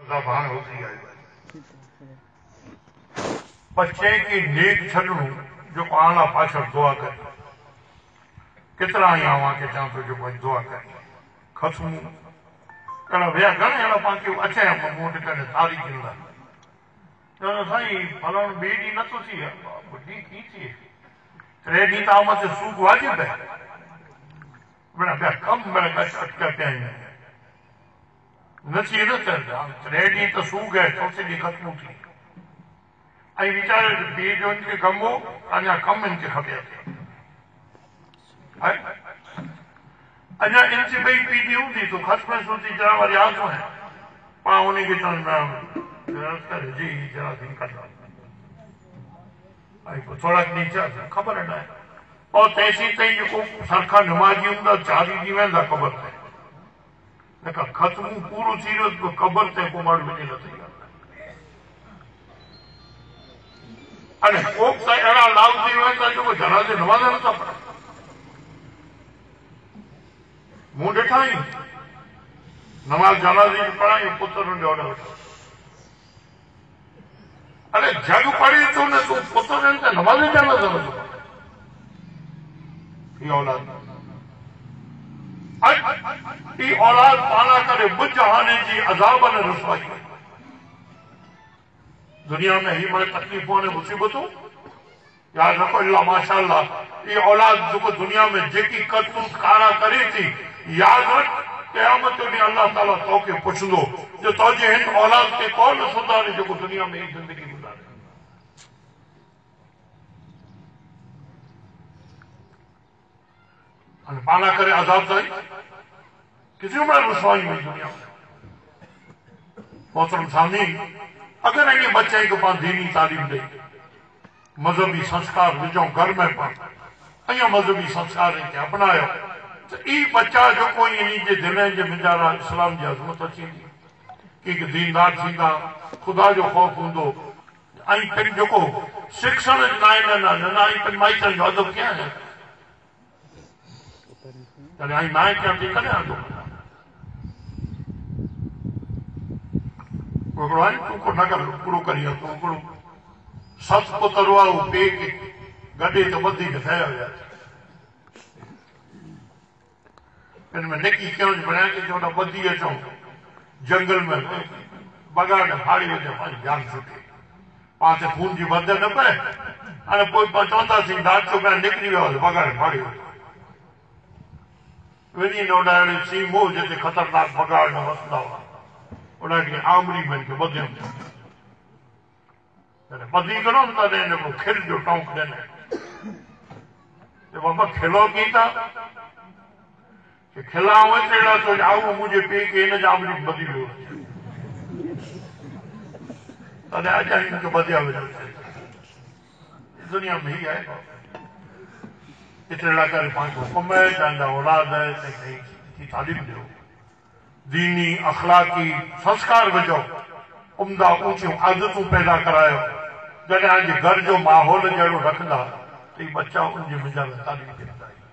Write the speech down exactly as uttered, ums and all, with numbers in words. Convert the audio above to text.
ज़बान होती है बच्चे की नेक छड़ू जो आला पाछड़ दुआ कर कितना ही आवा के चाह तो जो दुआ कर खसमू कड़ा भैया घणे अड़ा पाके अचे मूं वटि करे तारी गिंदा चवंदो साईं फलाणो ॿिए ॾींहुं नथो थी बुढ़ी थी थिए टे ॾींहं त आउं मथे सूक वाजिब है बेड़ा ॿिया कम बेड़ा कश अटका पिया आहिनि न थी न टे ॾींहं त सूक है चौथे ॾींहुं ख़त्म थी ऐं वीचारे पीउ जो इनखे कम हो अञा कम इनखे खपे अञा इनसे भई पीड़ी हूंदी तो खस में सोची जरा वरी आजो है पाण उनखे चवंदा जी जरा दिन कढ ऐं पोइ थोरा ॾींहं थिया ख़बर न आहे और तेसीं ताईं जेको सरखा नमाज़ी हूंदा चार ॾींहं वेंदा क़बर ते न का ख़त्म पूरो थी वियो क़बर ते को माण्हू वञे न थी अरे कोक सां अहिड़ा लाभ थी विया आहिनि जेको जनाज़े नमाज़ नथा पढ़नि मूं ॾिठा आहिनि नमाज़ जनाज़े जी पढ़ाई पुत्र जो ऑर्डर वठो अरे जग पढ़ी थो न तूं पुत्र ते नमाज़ जनाज़े नथो पढ़े औलाद ई औलाद पाला करे बुझ हाने जी अज़ाब ने रसवाई दुनिया में ही बड़े तकलीफों ने मुसीबतों याद रखो अल्लाह माशाअल्लाह ये औलाद जो दुनिया में जेकी करतूत कारा करे थी याद रख क़यामत जो ॾींहुं अल्लाह ताला तोखे पुछंदो जो तुंहिंजे हिन औलाद खे कौन सुधारे जेको दुनिया में ही जिंदगी गुज़ारे पाला करे आजाद साईं किसी में रसवाई हुई दुनिया में मोहतरम सामीन अगर ये बच्चे को पास दीनी तालीम दे मजहबी संस्कार विझो घर में पढ़ अं मजहबी संस्कार के अपनायो तो ई बच्चा जो कोई इन जे दिल जे मिजारा इस्लाम की अजमत अची कि दीनदार थींदा खुदा जो खौफ होंदो जो शिक्षण न माइटन जो अदब क्या है तॾहिं नाए क्या थी कॾहिं आंदो तूं न कर पूरो करी तूं हिकिड़ो सस पुत्र हुआ उहो पे के गॾे त वधीक ठहिया हुया हिन में नेकी कयूं बणाए के चवंदा ॿधी अचूं जंगल में बगाड़ फाड़ी विझे पंहिंजी जान छुटे पाण ते खून जी वध न पए हाणे पोइ चवंदासीं डॉक्टर पिया निकिरी वियो बगाड़ फाड़ी वियो वञी न उॾाड़े सी मोह जिते ख़तरनाक बगाड़ न वसंदा हुआ उनखे आमरी में इनखे ॿधियमि ॿधी करो न तॾहिं हिन खिल जो टोंक ॾिने बाबा खिलो की था खिलाऊं एतिरे लाइ तो आऊं मुंहिंजे पीउ खे हिन जा आमरी ॿधी वियो तॾहिं अॼु हिनखे ॿधिया वियो दुनिया में ही आहे एतिरे लाइ करे पंहिंजो हुकुम आहे तव्हांजा औलाद की तालीम ॾियो दीनी अखलाकी संस्कार विझो उम्दा ऊंचियूं आदतूं पैदा करायो जॾहिं घर जो माहौल जहिड़ो रखंदा त बच्चा उनजे मिजाज तालीम कंदा